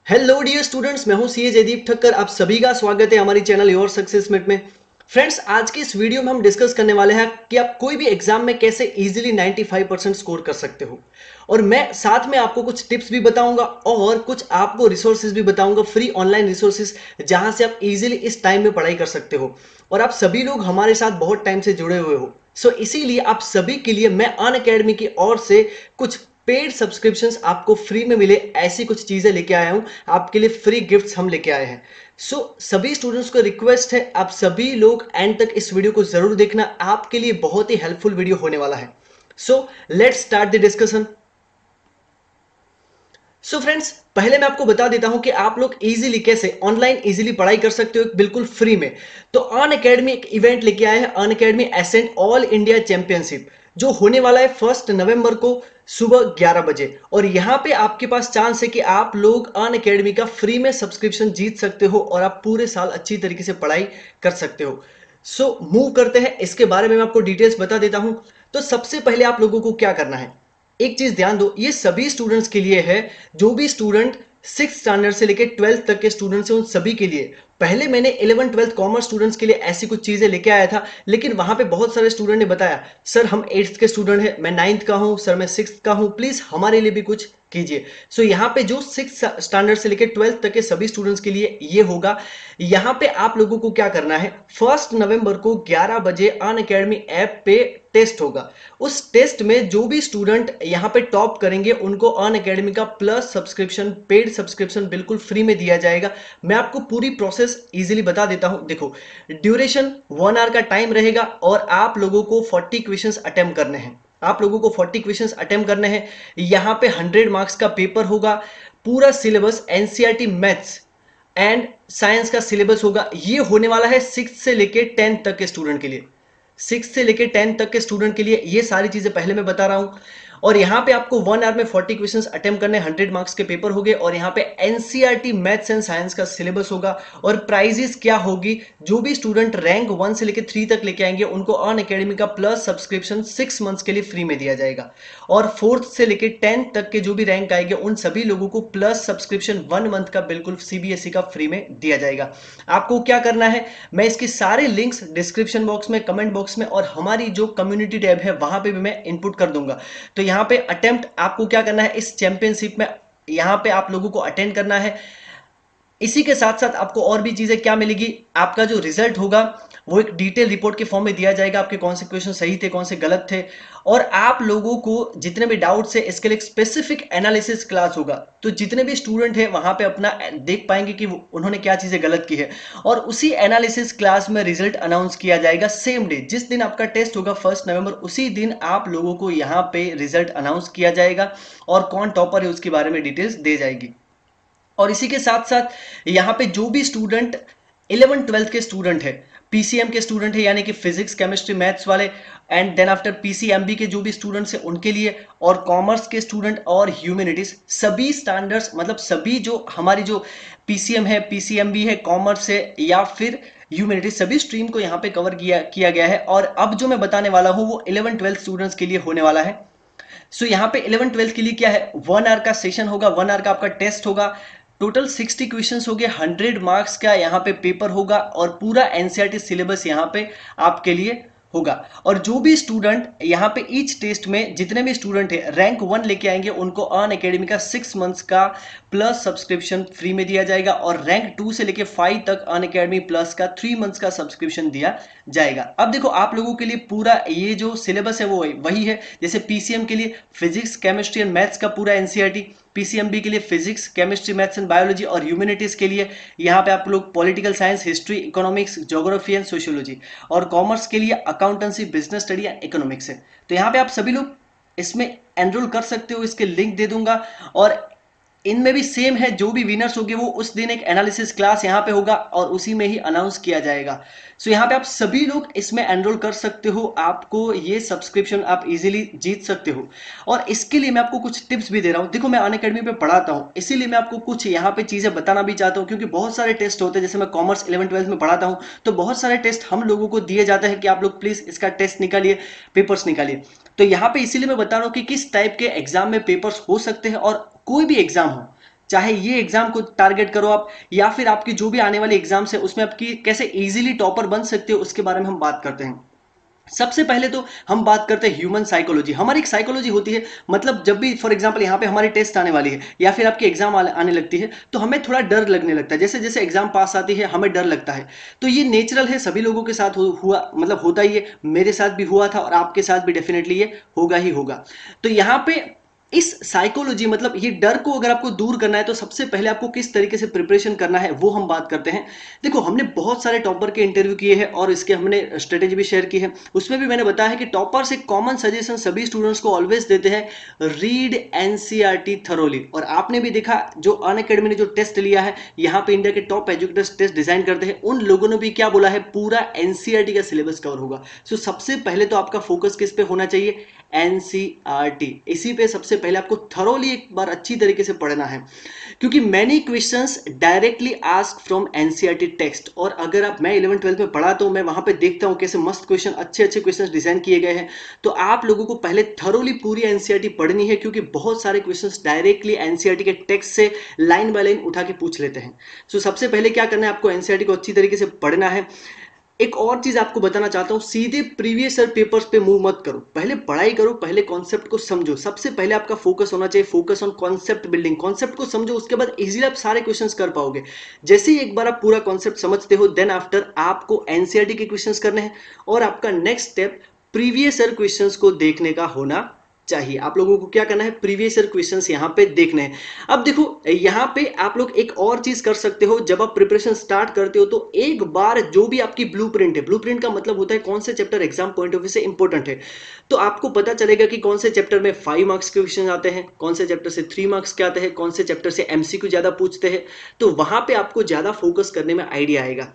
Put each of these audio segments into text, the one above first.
Hello dear students, मैं हूं CA Jaideep Thakkar. आप सभी का स्वागत है हमारी चैनल योर सक्सेस मिट में। फ्रेंड्स, आज की इस वीडियो में हम डिस्कस करने वाले हैं कि आप कोई भी एग्जाम में कैसे इजीली 95% स्कोर कर सकते हो। और मैं साथ में आपको कुछ टिप्स भी बताऊंगा और कुछ आपको रिसोर्सेज भी बताऊंगा, फ्री ऑनलाइन रिसोर्सेज, जहां से आप इजीली इस टाइम में पढ़ाई कर सकते हो। और आप सभी लोग हमारे साथ बहुत टाइम से जुड़े हुए हो, सो इसीलिए आप सभी के लिए मैं अनअकैडमी की ओर से कुछ पेड सब्सक्रिप्शंस आपको फ्री में मिले, ऐसी कुछ चीजें लेके आया हूं। आपके लिए फ्री गिफ्ट्स हम लेके आए हैं। सभी स्टूडेंट्स को रिक्वेस्ट है, आप सभी लोग एंड तक इस वीडियो को जरूर देखना, आपके लिए बहुत ही हेल्पफुल वीडियो होने वाला है। So let's start the discussion. Friends, पहले मैं आपको बता देता हूं कि आप लोग इजीली कैसे ऑनलाइन इजीली पढ़ाई कर सकते हो बिल्कुल फ्री में। तो अन अकेडमी एक इवेंट लेके आया है, Unacademy Ascent all India championship, जो होने वाला है 1 नवंबर को सुबह 11 बजे। और यहां पे आपके पास चांस है कि आप लोग अन अकेडमी का फ्री में सब्सक्रिप्शन जीत सकते हो और आप पूरे साल अच्छी तरीके से पढ़ाई कर सकते हो। मूव करते हैं, इसके बारे में मैं आपको डिटेल्स बता देता हूं। तो सबसे पहले आप लोगों को क्या करना है, एक चीज ध्यान दो, ये सभी स्टूडेंट्स के लिए है। जो भी स्टूडेंट 6 स्टैंडर्ड से लेकर 12th तक के स्टूडेंट्स हैं, उन सभी के लिए। पहले मैंने 11th 12th कॉमर्स स्टूडेंट्स के लिए ऐसी कुछ चीजें लेके आया था, लेकिन वहां पे बहुत सारे स्टूडेंट ने बताया, सर हम 8th के स्टूडेंट हैं, मैं 9th का हूं, सर मैं 6th का हूं, प्लीज हमारे लिए भी कुछ कीजिए। यहाँ पे जो 6 स्टैंडर्ड से लेकर 12th तक के सभी स्टूडेंट्स के लिए ये होगा। यहाँ पे आप लोगों को क्या करना है, 1 नवंबर को 11 बजे अन अकेडमी ऐप पे टेस्ट होगा। उस टेस्ट में जो भी स्टूडेंट यहां पे टॉप करेंगे, उनको अन अकेडमी का प्लस सब्सक्रिप्शन, पेड सब्सक्रिप्शन बिल्कुल फ्री में दिया जाएगा। मैं आपको पूरी प्रोसेस इजीली बता देता हूं। देखो, ड्यूरेशन 1 आवर का टाइम रहेगा और आप लोगों को 40 क्वेश्चंस अटेम्प्ट करने हैं। आप लोगों को 40 क्वेश्चंस अटेम्प्ट करने हैं। यहां पे 100 मार्क्स का पेपर होगा। पूरा syllabus NCERT maths and science का सिलेबस होगा। ये होने वाला है 6 से लेके 10 तक के स्टूडेंट के लिए। 6 से लेके 10 तक के स्टूडेंट के लिए ये सारी चीजें पहले मैं बता रहा हूं। और यहां पे आपको 1 आवर में 40 क्वेश्चंस अटेम्प्ट करने, 100 मार्क्स के पेपर होंगे और यहां पे एनसीईआरटी मैथ्स एंड साइंस का सिलेबस होगा। और प्राइजेस क्या होगी, जो भी स्टूडेंट रैंक 1 से लेके 3 तक लेके आएंगे, उनको अन अकेडमी का प्लस सब्सक्रिप्शन 6 मंथ्स के लिए फ्री में दिया जाएगा। और 4th से लेके 10th तक के जो भी रैंक आएंगे, उन सभी लोगों को प्लस सब्सक्रिप्शन 1 मंथ का बिल्कुल सीबीएसई का फ्री में दिया जाएगा। आपको क्या करना है, मैं इसके सारे लिंक्स डिस्क्रिप्शन बॉक्स में, कमेंट बॉक्स में और हमारी जो कम्युनिटी टैब है वहां पे भी मैं इनपुट कर दूंगा। तो यहां पे अटेम्प्ट आपको क्या करना है, इस चैंपियनशिप में यहां पे आप लोगों को अटेंड करना है। इसी के साथ साथ आपको और भी चीजें क्या मिलेगी, आपका जो रिजल्ट होगा वो एक डिटेल रिपोर्ट के फॉर्म में दिया जाएगा, आपके कौन से क्वेश्चन सही थे, कौन से गलत थे। और आप लोगों को जितने भी डाउट्स है, इसके लिए एक स्पेसिफिक एनालिसिस क्लास होगा। तो जितने भी स्टूडेंट है वहां पे अपना देख पाएंगे कि उन्होंने क्या चीजें गलत की है। और उसी एनालिसिस क्लास में रिजल्ट अनाउंस किया जाएगा सेम डे, जिस दिन आपका टेस्ट होगा 1 नवंबर, उसी दिन आप लोगों को यहाँ पे रिजल्ट अनाउंस किया जाएगा और कौन टॉपर है उसके बारे में डिटेल्स दे जाएगी। और इसी के साथ साथ यहाँ पे जो भी स्टूडेंट 11th 12th के स्टूडेंट है, पीसीएम के स्टूडेंट है, यानी कि फिजिक्स केमिस्ट्री मैथ्स वाले, एंड देन आफ्टर पीसीएमबी के जो भी स्टूडेंट्स हैं उनके लिए, और कॉमर्स के स्टूडेंट और ह्यूमैनिटीज, सभी स्टैंडर्ड्स, मतलब सभी जो हमारी जो पीसीएम है, पीसीएमबी है, कॉमर्स है या फिर ह्यूमैनिटीज, सभी स्ट्रीम को यहाँ पे कवर किया गया है। और अब जो मैं बताने वाला हूँ वो 11th 12th स्टूडेंट्स के लिए होने वाला है। यहाँ पे 11th 12th के लिए क्या है, 1 आवर का सेशन होगा, 1 आवर का आपका टेस्ट होगा। टोटल 60 क्वेश्चंस हो गए, 100 मार्क्स का यहाँ पे पेपर होगा और पूरा एनसीईआरटी सिलेबस यहाँ पे आपके लिए होगा। और जो भी स्टूडेंट यहाँ पे ईच टेस्ट में, जितने भी स्टूडेंट है रैंक 1 लेके आएंगे, उनको अन अकेडमी का 6 मंथ्स का प्लस सब्सक्रिप्शन फ्री में दिया जाएगा। और रैंक 2 से लेके 5 तक अन अकेडमी प्लस का 3 मंथ्स का सब्सक्रिप्शन दिया जाएगा। अब देखो, आप लोगों के लिए पूरा ये जो सिलेबस है वो वही है। जैसे पीसीएम के लिए फिजिक्स केमिस्ट्री एंड मैथ्स का पूरा एनसीईआरटी, पीसीएमबी के लिए physics chemistry maths and biology, और ह्यूमैनिटीज के लिए यहाँ पे आप लोग political science, history, economics, geography and sociology, और कॉमर्स के लिए accountancy, business study and economics है। तो यहाँ पे आप सभी लोग इसमें एनरोल कर सकते हो, इसके लिंक दे दूंगा। और इनमें भी सेम है, जो भी विनर्स होंगे वो उस दिन एक एनालिसिस क्लास यहाँ पे होगा और उसी में ही अनाउंस किया जाएगा। यहाँ पे आप सभी लोग इसमें एनरोल कर सकते हो, आपको ये सब्सक्रिप्शन आप इजीली जीत सकते हो। और इसके लिए मैं आपको कुछ टिप्स भी दे रहा हूँ। देखो, मैं अनअकैडमी पे पढ़ाता हूँ, इसीलिए मैं आपको कुछ यहाँ पे चीजें बताना भी चाहता हूँ, क्योंकि बहुत सारे टेस्ट होते हैं। जैसे मैं कॉमर्स 11th 12th में पढ़ाता हूँ, तो बहुत सारे टेस्ट हम लोगों को दिए जाते हैं कि आप लोग प्लीज इसका टेस्ट निकालिए, पेपर्स निकालिए। तो यहाँ पे इसीलिए मैं बता रहा हूँ कि किस टाइप के एग्जाम में पेपर्स हो सकते हैं। और कोई भी एग्जाम हो, चाहे ये एग्जाम को टारगेट करो आप, या फिर आपकी जो भी आने वाली एग्जाम्स है उसमें आपकी कैसे इजीली टॉपर बन सकते हो उसके बारे में हम बात करते हैं। सबसे पहले तो हम बात करते हैं ह्यूमन साइकोलॉजी। हमारी एक साइकोलॉजी होती है, मतलब जब भी फॉर एग्जांपल यहाँ पे हमारी टेस्ट आने वाली है या फिर आपकी एग्जाम आने लगती है तो हमें थोड़ा डर लगने लगता है। जैसे जैसे एग्जाम पास आती है हमें डर लगता है, तो ये नेचुरल है, सभी लोगों के साथ हुआ, मतलब होता ही है। मेरे साथ भी हुआ था और आपके साथ भी डेफिनेटली ये होगा ही होगा। तो यहाँ पे इस साइकोलॉजी, मतलब ये डर को अगर आपको दूर करना है तो सबसे पहले आपको किस तरीके से प्रिपरेशन करना है वो हम बात करते हैं। देखो, हमने बहुत सारे टॉपर के इंटरव्यू किए हैं और इसके हमने स्ट्रेटेजी भी शेयर की है। उसमें भी मैंने बताया है कि टॉपर से कॉमन सजेशन सभी स्टूडेंट्स को ऑलवेज देते हैं, रीड एनसीईआरटी थरोली। और आपने भी देखा जो अनअकैडमी ने जो टेस्ट लिया है, यहाँ पे इंडिया के टॉप एजुकेटर्स टेस्ट डिजाइन करते हैं, उन लोगों ने भी क्या बोला है, पूरा एनसीईआरटी का सिलेबस कवर होगा। सो सबसे पहले तो आपका फोकस किस पे होना चाहिए, एनसीईआरटी। इसी पे सबसे पहले आपको थरोली एक बार अच्छी तरीके से पढ़ना है, क्योंकि many questions directly ask from NCERT text. और अगर आप, मैं 11th 12th में पढ़ाता हूं, मैं वहां पे देखता हूं कैसे मस्त क्वेश्चन, अच्छे अच्छे क्वेश्चंस डिजाइन किए गए हैं। तो आप लोगों को पहले थरोली पूरी एनसीईआरटी पढ़नी है, क्योंकि बहुत सारे क्वेश्चंस डायरेक्टली एनसीईआरटी के टेक्स्ट से लाइन बाय लाइन उठा के पूछ लेते हैं। सो सबसे पहले क्या करना है, आपको एनसीईआरटी को अच्छी तरीके से पढ़ना है। एक और चीज आपको बताना चाहता हूं, सीधे प्रीवियस ईयर पेपर्स पे मूव मत करो, पहले पढ़ाई करो, पहले कॉन्सेप्ट को समझो। सबसे पहले आपका फोकस होना चाहिए, focus on concept building. Concept को समझो, उसके बाद इजीली आप सारे क्वेश्चंस कर पाओगे। जैसे ही एक बार आप पूरा कॉन्सेप्ट समझते हो, देन आफ्टर आपको एनसीईआरटी के क्वेश्चंस करने हैं और आपका next step previous year questions को देखने का होना चाहिए। आप लोगों को क्या करना है, प्रीवियस ईयर क्वेश्चंस यहां पे देखने हैं। अब देखो, यहां पे आप लोग एक और चीज कर सकते हो, जब आप प्रिपरेशन स्टार्ट करते हो तो एक बार जो भी आपकी ब्लूप्रिंट है, ब्लूप्रिंट का मतलब होता है कौन से chapter exam point of view से इंपॉर्टेंट है, तो आपको पता चलेगा कि कौन से चैप्टर में 5 मार्क्स के क्वेश्चन आते हैं, कौन से चैप्टर से 3 मार्क्स के आते हैं, कौन से चैप्टर से एमसीक्यू ज्यादा पूछते हैं। तो वहां पे आपको ज्यादा फोकस करने में आइडिया आएगा।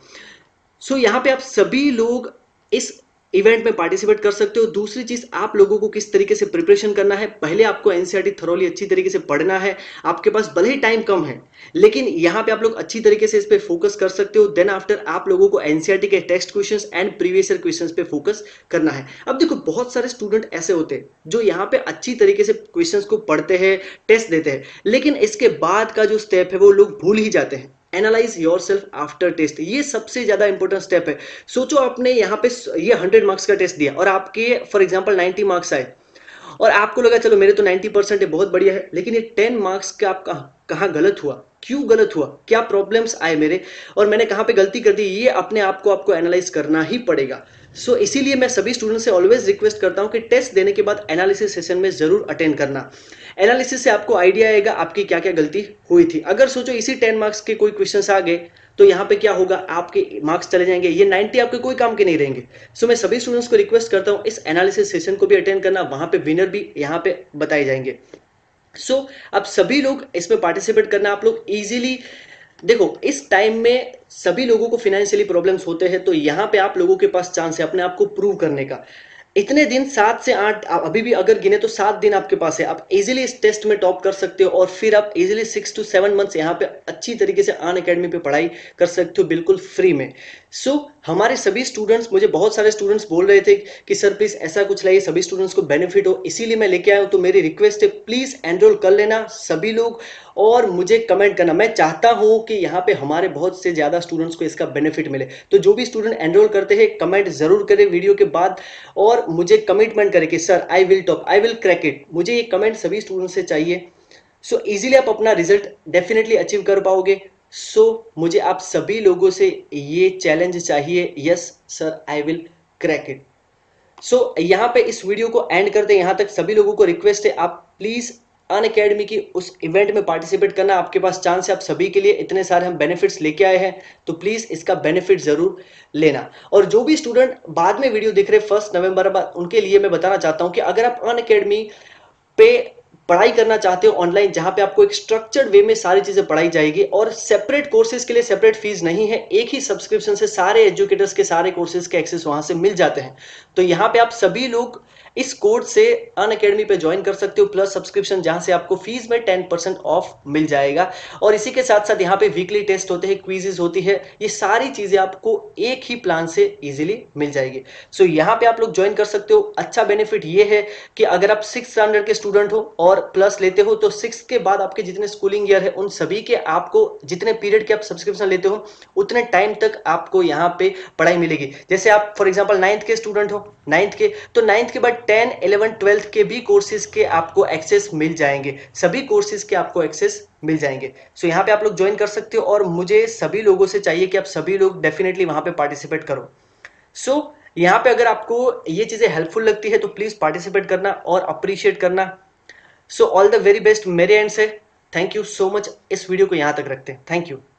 सो यहां पे आप सभी लोग इस इवेंट में पार्टिसिपेट कर सकते हो। दूसरी चीज, आप लोगों को किस तरीके से प्रिपरेशन करना है, पहले आपको एनसीईआरटी थरोली अच्छी तरीके से पढ़ना है। आपके पास भले ही टाइम कम है, लेकिन यहां पे आप लोग अच्छी तरीके से इस पे फोकस कर सकते हो। देन आफ्टर आप लोगों को एनसीईआरटी के text questions and previous year questions पे फोकस करना है। अब देखो, बहुत सारे स्टूडेंट ऐसे होते हैं जो यहाँ पे अच्छी तरीके से क्वेश्चंस को पढ़ते हैं, टेस्ट देते हैं, लेकिन इसके बाद का जो स्टेप है वो लोग भूल ही जाते हैं। Analyse yourself after test, ये सबसे ज्यादा इंपॉर्टेंट स्टेप है। सोचो आपने यहाँ पे ये 100 मार्क्स का टेस्ट दिया और आपके फॉर एग्जांपल 90 मार्क्स आए और आपको लगा चलो मेरे तो 90% है, बहुत बढ़िया है, लेकिन ये 10 मार्क्स का आपका कहाँ गलत हुआ, क्यों गलत हुआ, क्या प्रॉब्लम्स आए मेरे, और मैंने कहाँ पे गलती कर दी, ये अपने आप को आपको एनालाइज करना ही पड़ेगा। सो इसीलिए मैं सभी स्टूडेंट से ऑलवेज रिक्वेस्ट करता हूं कि टेस्ट देने के बाद एनालिसिस सेशन में जरूर अटेंड करना। एनालिसिस से आपको आइडिया आएगा आपकी क्या क्या गलती हुई थी। अगर सोचो इसी 10 मार्क्स के कोई क्वेश्चंस आ गए तो यहाँ पे क्या होगा, आपके मार्क्स चले जाएंगे, ये 90 आपके कोई काम के नहीं रहेंगे। सो मैं सभी स्टूडेंट्स को रिक्वेस्ट करता हूँ इस एनालिसिस सेशन को भी अटेंड करना, वहां पे विनर भी यहाँ पे बताए जाएंगे। सो अब सभी लोग इसमें पार्टिसिपेट करना। आप लोग इजीली देखो, इस टाइम में सभी लोगों को फाइनेंशियली प्रॉब्लम्स होते हैं, तो यहां पे आप लोगों के पास चांस है अपने आप को प्रूव करने का। इतने दिन 7 से 8 अभी भी अगर गिने तो 7 दिन आपके पास है, आप इजीली इस टेस्ट में टॉप कर सकते हो और फिर आप इजीली 6 to 7 मंथ्स यहाँ पे अच्छी तरीके से अनअकैडमी पे पढ़ाई कर सकते हो बिल्कुल फ्री में। सो हमारे सभी स्टूडेंट्स, मुझे बहुत सारे स्टूडेंट्स बोल रहे थे कि सर प्लीज ऐसा कुछ लाइए सभी स्टूडेंट्स को बेनिफिट हो, इसीलिए मैं लेके आया हूं। तो मेरी रिक्वेस्ट है प्लीज एनरोल कर लेना सभी लोग और मुझे कमेंट करना। मैं चाहता हूं कि यहाँ पे हमारे बहुत से ज्यादा स्टूडेंट्स को इसका बेनिफिट मिले। तो जो भी स्टूडेंट एनरोल करते हैं कमेंट जरूर करें वीडियो के बाद और मुझे कमिटमेंट करें कि sir I will top, I will crack it. मुझे ये कमेंट सभी स्टूडेंट से चाहिए। सो इजीली आप अपना रिजल्ट डेफिनेटली अचीव कर पाओगे। सो मुझे आप सभी लोगों से ये चैलेंज चाहिए, yes sir I will crack it. So यहां पे इस वीडियो को एंड करते हैं। यहां तक सभी लोगों को रिक्वेस्ट है आप प्लीज अनअकैडमी की उस इवेंट में पार्टिसिपेट करना। आपके पास चांस है, आप सभी के लिए इतने सारे हम बेनिफिट्स लेके आए हैं, तो प्लीज इसका बेनिफिट जरूर लेना। और जो भी स्टूडेंट बाद में वीडियो देख रहे 1 नवंबर बाद, उनके लिए मैं बताना चाहता हूं कि अगर आप अनअकैडमी पे पढ़ाई करना चाहते हो ऑनलाइन, जहां पे आपको एक स्ट्रक्चर्ड वे में सारी चीजें पढ़ाई जाएगी और सेपरेट कोर्सेज के लिए सेपरेट फीस नहीं है, एक ही सब्सक्रिप्शन से सारे एजुकेटर्स के सारे कोर्सेज के एक्सेस वहां से मिल जाते हैं। तो यहाँ पे आप सभी लोग इस कोड से अनअकैडमी पे ज्वाइन कर सकते हो, प्लस सब्सक्रिप्शन, जहां से आपको फीस में 10% ऑफ मिल जाएगा। और इसी के साथ साथ यहाँ पे वीकली टेस्ट होते हैं, क्विजेज होती है, ये सारी चीजें आपको एक ही प्लान से इजीली मिल जाएगी। सो यहाँ पे आप लोग ज्वाइन कर सकते हो। अच्छा बेनिफिट ये है कि अगर आप 6th स्टैंडर्ड के स्टूडेंट हो और प्लस लेते हो तो 6th के बाद आपके जितने स्कूलिंग ईयर है उन सभी के आपको जितने पीरियड के आप सब्सक्रिप्शन लेते हो उतने टाइम तक आपको यहाँ पे पढ़ाई मिलेगी। जैसे आप फॉर एग्जांपल 9th के स्टूडेंट हो, 9th के, तो 9th के बाद 10, 11, 12th के भी कोर्सेज के आपको एक्सेस मिल जाएंगे, सभी कोर्सेज के आपको एक्सेस मिल जाएंगे। सो यहाँ पे आप लोग ज्वाइन कर सकते हो और मुझे सभी लोगों से चाहिए कि आप सभी लोग डेफिनेटली वहां पे पार्टिसिपेट करो। सो यहाँ पे अगर आपको ये चीजें हेल्पफुल लगती है तो प्लीज पार्टिसिपेट करना और अप्रिशिएट करना। So all the very best मेरे एंड से। Thank you so much. इस वीडियो को यहां तक रखते हैं। Thank you.